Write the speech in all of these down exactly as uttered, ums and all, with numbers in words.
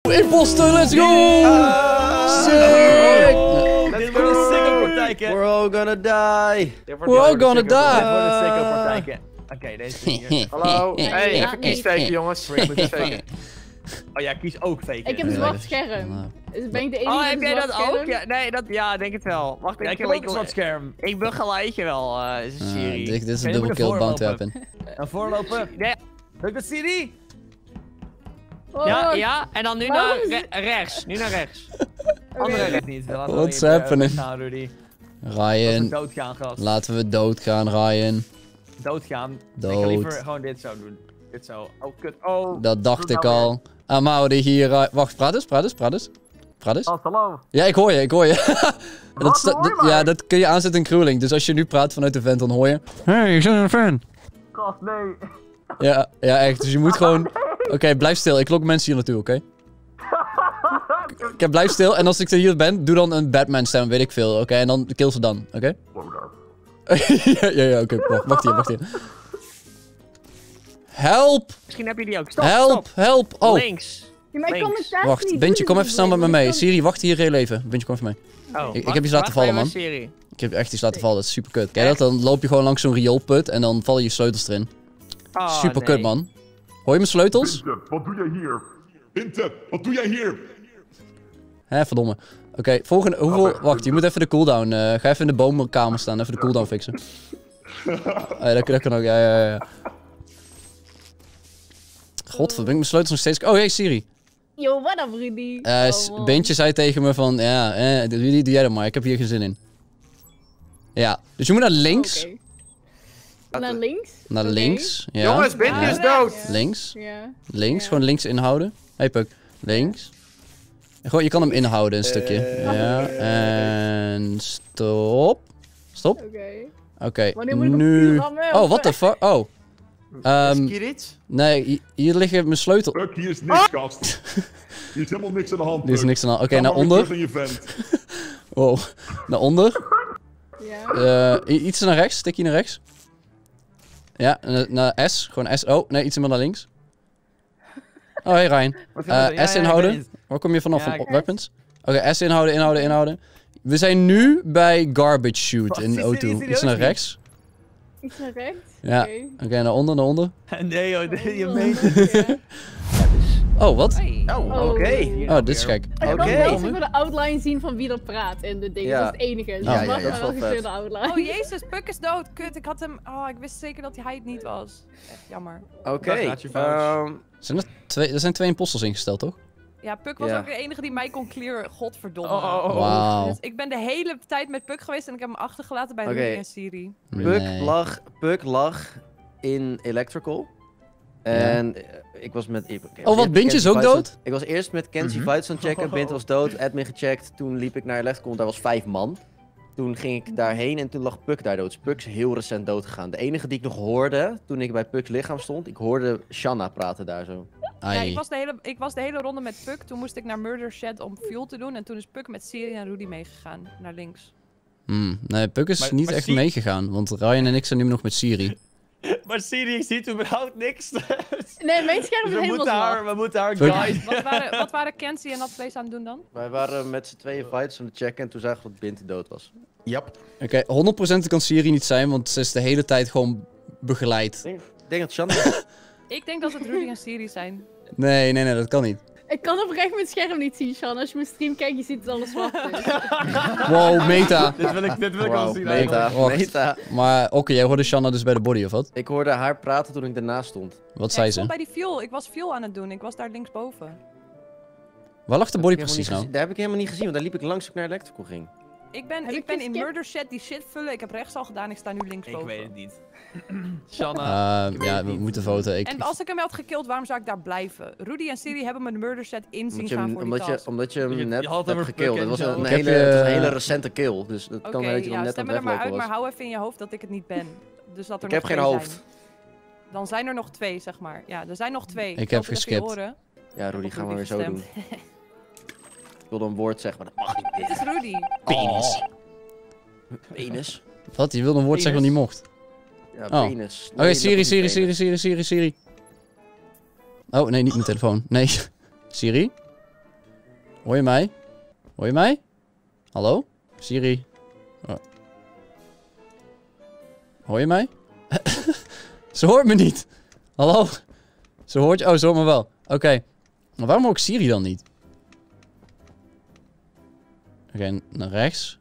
Imposter, let's go! Uh, Sick! Oh, dit wordt een sicko partijke. We're all gonna die. We're all gonna die. Dit wordt een sicko partijke. Oké, deze hier. Hallo. Nee, Hey, ja, even nee. kiesfaken jongens. Ik moet kiesfaken. Oh ja, kies ook fake. Ik heb een zwart scherm. Dus ben ik de enige Oh, met heb een jij zwart dat ook? scherm? Ja, nee, dat, ja, denk het wel. Wacht, Ja, ik, ik heb ik, ook een zwart scherm. ik begeleid je wel, uh, is een Ah, Siri. dit, dit is Oké, een je double moet kill ervoor bounty lopen. weapon. En voorlopen. Nee, Lukt het, Siri? Oh, ja, ja, en dan nu Waarom naar is re rechts. Nu naar rechts. Andere recht niet. We laten What's wel even, happening? uh, gaan, Rudy. Laten we Ryan, doodgaan, gast. laten we doodgaan, Ryan. Doodgaan. Ik Dood. ga liever gewoon dit zo doen. Dit zo. Oh, kut. Oh. Dat dacht Doe ik nou al. Amaude hier. uh, Wacht, praat eens, praat eens, praat eens. Praat eens. Oh, hallo. Ja, ik hoor je, ik hoor je. dat Wat, sta- hoor je dat- mij? ja, dat kun je aanzetten in Grueling. Dus als je nu praat vanuit de vent, dan hoor je. Hey, ik ben een fan. Gast, nee. Ja, ja, echt. Dus je moet gewoon... Oké, blijf stil. Ik lok mensen hier naartoe, oké? Oké, blijf stil. En als ik er hier ben, doe dan een Batman stem, weet ik veel. Oké, en dan kill ze dan, oké? ja, ja, ja, oké. Wacht, wacht hier, wacht hier. Help! Misschien heb je die ook. Stop, Help, stop. help. Oh, Links. Ja, maar ik kan mijn Links. taak wacht. niet Bentje, doen, kom dus even samen met ik mij. kan- Siri, wacht hier heel even. Bentje, kom even mee. Oh, Ik- ik wacht, heb iets laten wacht vallen, bij man. mijn Siri. Ik heb echt iets laten vallen, dat is super kut. Kijk dat? Dan loop je gewoon langs zo'n rioolput en dan vallen je sleutels erin. Oh, Super nee. kut, man. Hoor je mijn sleutels? Vincent, wat doe jij hier? Vincent, wat doe jij hier? Hé, verdomme. Oké, volgende... Hoeveel... Wacht, je moet even de cooldown... eh, ga even in de boomkamer staan, even de cooldown fixen. Ah, ja, dat, dat kan ook, ja, ja, ja. Godver, ben ik mijn sleutels nog steeds... Oh, hey Siri. Yo, what up, Rudy? Eh Oh, S- man. Beentje zei tegen me van... Ja, eh, Rudy, doe jij dat maar. Ik heb hier geen zin in. Ja, dus je moet naar links. Oké. Naar links? Naar Oké. links. Ja. Jongens, Bentje ja. is dood. Links. Ja. Links, Ja. gewoon links inhouden. Hey Puk, links. En gewoon, je kan hem inhouden een stukje. Eh. Ja, en stop. Stop. Oké. Oké, Wanneer moet ik op nu... vuur rammen, Oh, of- what the fuck? Oh. Ehm, Is hier iets? nee, hi- hier liggen mijn sleutel. Puk, hier is niks, gast. Hier is helemaal niks aan de hand, Er is Puk. niks aan de hand. Oké, Ga naar maar weer onder. terug in je vent. Wow. Naar onder. Ja. Eh, i- iets naar rechts, tikje naar rechts. Ja, en, eh, naar S. Gewoon S. Oh, nee, iets meer naar links. Oh, hey Ryan. Wat gaan we Eh, doen? Ja, S ja, ik inhouden. weet het. Waar kom je vanaf? Ja, Van ik- weapons? Oké, S inhouden, inhouden, inhouden. We zijn nu bij Garbage Shoot Wacht, in zie- O zie- twee. zie- Iets zie- naar zie- rechts. Iets naar rechts? Ja. Oké. Oké, naar onder, naar onder. Nee joh, dit- je Oh, meent ja. Oh, wat? Hey. Oh, Oh. oké. Oh, dit is gek. Ik kan Oké. wel zeg maar de outline zien van wie er praat in de dingen. Ja. Dat is het enige. Dus Ja, ik ja, wacht ja, dat is wel wel even vet. de outline. Oh jezus, Puk is dood. Kut, ik had hem... Oh, ik wist zeker dat hij het niet was. Echt jammer. Oké. Daar gaat je fout. ehm, Zijn er, twee, er zijn twee imposters ingesteld, toch? Ja, Puk was Ja. ook de enige die mij kon clearen. Godverdomme. Oh, oh, oh. Wauw. Dus ik ben de hele tijd met Puk geweest en ik heb hem achtergelaten bij Oké. Rudy en Siri. Puk, Nee. lag, Puk lag in Electrical. En eh, ik was met... ik- oké, Oh, wat, eerst met Bintje is Kenzie ook Fights dood? aan- Ik was eerst met Kenzie Mhm. Fights aan het checken. Bint was dood, admin gecheckt. Toen liep ik naar Electrical, daar was vijf man. Toen ging ik daarheen en toen lag Puk daar dood. Dus Puk is heel recent dood gegaan. De enige die ik nog hoorde toen ik bij Puk's lichaam stond, ik hoorde Shanna praten daar zo. Ja, Ai. ik was, de hele, ik was de hele ronde met Puk. Toen moest ik naar Murder Shed om fuel te doen. En toen is Puk met Siri en Rudy meegegaan. Naar links. Hmm, nee, Puk is Maar- niet maar echt zie- meegegaan, want Ryan en ik zijn nu nog met Siri. Maar Siri ziet überhaupt niks. Dus Nee, mijn scherm is we, helemaal moeten haar, zwart. we moeten haar Fuck. guide. Wat waren, wat waren Kenzie en dat place aan het doen dan? Wij waren met z'n tweeën fights aan het checken en toen zagen we dat Bint dood was. Yep. Oké, honderd procent kan Siri niet zijn, want ze is de hele tijd gewoon begeleid. Ik denk, ik denk dat Shanna... Ik denk dat het Rudy en Siri zijn. Nee, nee, nee, dat kan niet. Ik kan oprecht mijn scherm niet zien, Shan. Als je mijn stream kijkt, je ziet het alles zwart is. Wow, meta. Dit wil ik, dit wil ik wel Wow, zien. meta, eigenlijk. Wacht. meta. Maar oké, jij hoorde Shanna dus bij de body, of wat? Ik hoorde haar praten toen ik ernaast stond. Wat Ja, zei ik stond ze? bij die fuel. Ik was fuel aan het doen. Ik was daar linksboven. Waar lag de Dat body heb ik helemaal precies niet nou? gezien. Daar heb ik helemaal niet gezien, want daar liep ik langs toen ik naar Electrical ging. Ik ben, Heb ik ik ben je in skip? Murder Shed die shit vullen. Ik heb rechts al gedaan. Ik sta nu linksboven. Ik weet het niet. Shanna. Eh, ja, we moeten voten. Ik, En als ik hem had gekild, waarom zou ik daar blijven? Rudy en Siri hebben me de Murder Shed in zien Omdat je gaan hem, voor die omdat je, task. omdat je hem Je- net je had hem hebt er gekilld. pluk Het was en een, zo. een Ik heb hele, je- het was een hele recente kill, dus dat Oké, kan zijn dat je ja, hem net stem aan er het maar uit, weglopen maar was. hou even in je hoofd dat ik het niet ben. Dus dat er Ik heb nog geen twee hoofd. zijn. Dan zijn er nog twee, zeg maar. Ja, er zijn nog twee. Ik heb hoop dat je geskipt. horen. Ja, Rudy, Op gaan we weer Rudy zo doen. gestemd. Ik wilde een woord zeggen, maar dat mag niet. Dit is Rudy. Penis. Penis. Wat? Je wilde een woord zeggen wat niet mocht. Ja, Oh. penis. Oké, Nee, Siri, dat is Siri, niet Siri, Siri, Siri, Siri. Oh, nee, niet mijn telefoon. Nee. Siri? Hoor je mij? Hoor je mij? Hallo? Siri? Oh. Hoor je mij? Ze hoort me niet. Hallo? Ze hoort je? Oh, ze hoort me wel. Oké. Okay. Maar waarom hoor ik Siri dan niet? Oké, okay, naar rechts.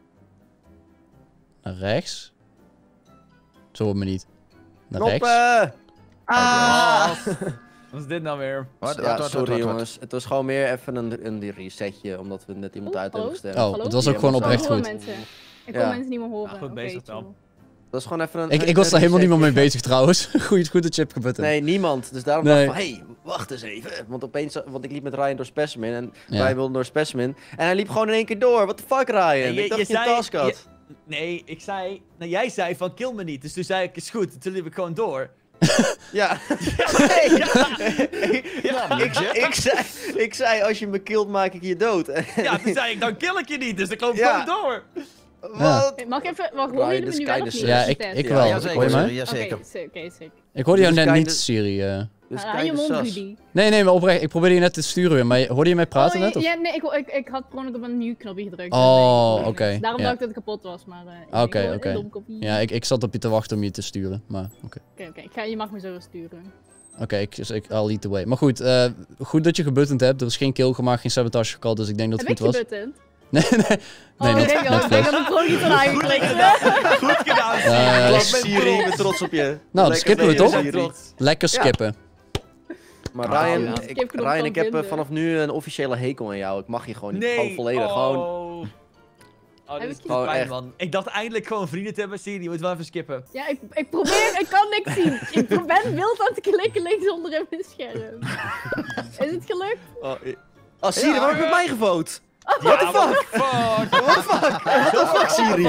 Naar rechts. Ze hoort me niet. Naar rechts. Knoppen! Ah! Wat is dit nou weer? Wat, Ja, wat, wat, sorry wat, wat, jongens. Het was gewoon meer even een, een resetje, omdat we net iemand Oeh, uit hebben hallo? gestemd. Oh, Hallo? het was ook Ja, gewoon maar oprecht Ik hoor goed. mensen. Ik Ja. kon mensen niet meer horen. Ja, goed Oké, bezig dan. chill. Dat is gewoon even een... Ik, een- ik was een daar helemaal niet meer mee resetje. bezig trouwens. Goed, goed de chip gebutten. Nee, niemand. Dus daarom Nee. dacht ik van, hé, hey, wacht eens even. Want opeens, want ik liep met Ryan door Specimen en Ja. Ryan wilde door Specimen. En hij liep gewoon in één keer door. What the fuck, Ryan? Nee, je- ik dacht je dat je een zei- task had. Nee, ik zei... Nou, jij zei van kill me niet. Dus toen zei ik, is goed. Toen liep ik gewoon door. Ja. Nee, ja. ik, ik, zei, ik zei, als je me killt, maak ik je dood. Ja, toen zei ik, dan kill ik je niet. Dus ik loop Ja. gewoon door. Wat? Hey, mag ik even... Wacht, Ryan, horen jullie dit me is nu wel kinda of niet? sick. Ja, Is ik, het ik test? wel. Ja, Hoor zeker, je mij? sorry, ja, zeker. Oké, sick, oké, sick. Ik hoorde jou Dit is net kinda- niet, Siri. eh. Dus Ah, je mond, sus. Rudy. Nee, nee, maar oprecht. Ik probeerde je net te sturen weer. Maar hoorde je mij praten Oh, net? Of? ja, nee, ik, ik, ik had per ongeluk op een nieuw knopje gedrukt. Oh, Nee, oké, Daarom ja. dacht ik dat het kapot was, maar... Oké, eh, ik hoor een oké. domkopie. Ja, ik, ik zat op je te wachten om je te sturen. Maar oké. Oké, oké. Ik ga- Je mag me zo sturen. Oké, ik, ik, I'll lead the way. Maar goed, eh, goed dat je gebuttend hebt. Er is geen kill gemaakt, geen sabotage gecallt. Dus ik denk dat het Heb goed ik was. gebuttend? Nee, nee. Nee, oh, net, ik denk net al. Ik denk flash. dat ik gewoon niet had aangeklikt. Goed gedaan, Siri. Ja, Ik ja, ben Siri, ik ben trots. trots op je. Nou, dan Lekker skippen we bezig, toch? Ik ben Siri. trots. Lekker Ja. skippen. Maar Oh, Ryan, ja. ik, Skipknop Ryan, kan ik heb eh, vinden. vanaf nu een officiële hekel aan jou. Ik mag je gewoon niet. Nee. Gewoon volledig. Oh. Gewoon... Oh, dit Heb is ik je- gewoon echt. man. Ik dacht eindelijk gewoon vrienden te hebben. Siri, je moet wel even skippen. Ja, ik, ik probeer, ik kan niks zien. Ik pro- ben wild aan het klikken linksonder in mijn scherm. Is het gelukt? Oh, i- oh Siri, waarom heb je op mij gevote? What the fuck? Fuck. What the fuck? What the fuck, Siri?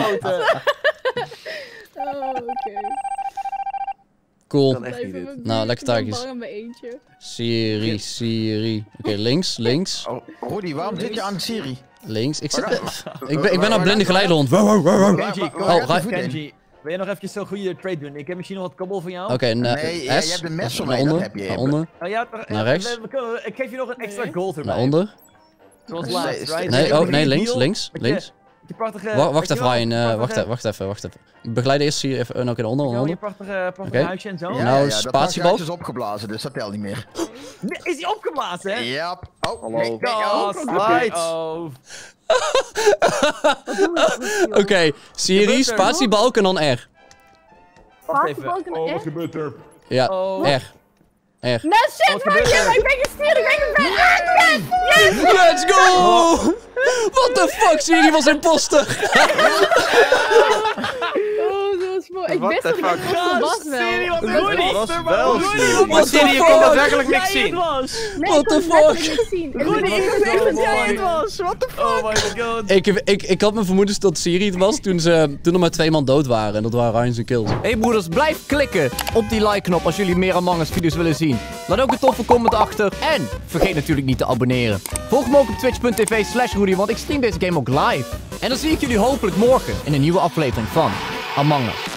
Oh, oké. Cool. Kan echt niet Blijf dit. even Nou, lekker taakjes. bang aan mijn eentje. Siri, Siri. Oké, links, links, Oh, Rudy, waarom zit je aan Siri? links. Ik, zit, ik ben, ik ben aan blinde geleidehond. Wow, wow, wow, wow. Kenji, kom Oh, maar Ra- even, Kenji. Wil je nog even zo'n goede trade doen? Ik heb misschien nog wat kabbel van jou. Oké, en Nee, eh, ja, je S. hebt een mes van Naar mij, dat onder, heb je naar even. onder, Oh, ja, toch, Naar eh, rechts. we- we kunnen- ik geef je nog een extra Nee. gold erbij. naar onder. Zoals Nee, laatst, is- right? Nee, Met oh, je nee, links, deal, links, met je- links. Je prachtige... Wa- Wacht weet je even, wel, Ryan. eh, prachtige- Wacht even, wacht even, wacht even. Begeleid eerst hier even, en ook in onder, weet je wel, onder. Je prachtige, prachtige Oké. huisje en zo. Ja, Nou, ja, dat spatiebalk. pasje is opgeblazen, dus dat telt niet meer. Nee, is die opgeblazen, hè? Ja. Oh, Hallo. nee, nee, Oh, oh. Right. Oh. Oké, Siri, gebeurt er? spatiebalk en dan R. Wacht even. Spaatbalk en Oh, wat echt? gebeurt er? Ja, Oh. R. R. Nou shit, Wat man, gebeurt er? ik ben gestuurd, ik ben gestuurd! Yes, yes, yes! Let's go! What the fuck, Siri was imposter! Oh, dat was mooi. Ik What wist the dat ik fuck? het was, was Siri, wel. wat Dat Rudy! was wel Rudy, Siri. wat What the Siri, fuck? ik kon daadwerkelijk niks zien. Nee, What ik kon the letterlijk fuck? niks zien. Ik Rudy, ben ik echt was even zo jij mooi. was. What the Oh my god. Ik, ik, ik had mijn vermoedens dat Siri het was toen, ze, toen er maar twee man dood waren. En dat waren Ryan zijn kills. Hey broeders, blijf klikken op die like-knop als jullie meer Among Us video's willen zien. Laat ook een toffe comment achter. En vergeet natuurlijk niet te abonneren. Volg me ook op twitch punt tv slash Rudy, want ik stream deze game ook live. En dan zie ik jullie hopelijk morgen in een nieuwe aflevering van Among Us.